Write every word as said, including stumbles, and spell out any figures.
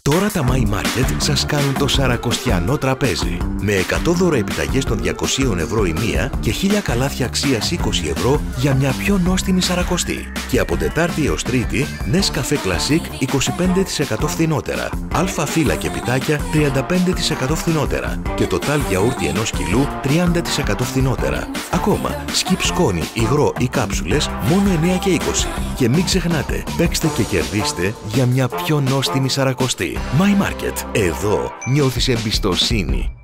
Τώρα τα My Market σας κάνουν το σαρακοστιανό τραπέζι. Με εκατό δώρο επιταγές των διακοσίων ευρώ η μία και χίλια καλάθια αξίας είκοσι ευρώ για μια πιο νόστιμη σαρακοστή. Και από Τετάρτη έως Τρίτη, Nescafé Classic είκοσι πέντε τοις εκατό φθηνότερα. Αλφα φύλλα και πιτάκια τριάντα πέντε τοις εκατό φθηνότερα. Και το τάλ γιαούρτι ενός κιλού τριάντα τοις εκατό φθηνότερα. Ακόμα, σκιπ σκόνη, υγρό ή κάψουλες μόνο εννέα και είκοσι. Και μην ξεχνάτε, παίξτε και κερδίστε για μια πιο νόστιμη σαρακοστή. My Market. Εδώ νιώθεις εμπιστοσύνη.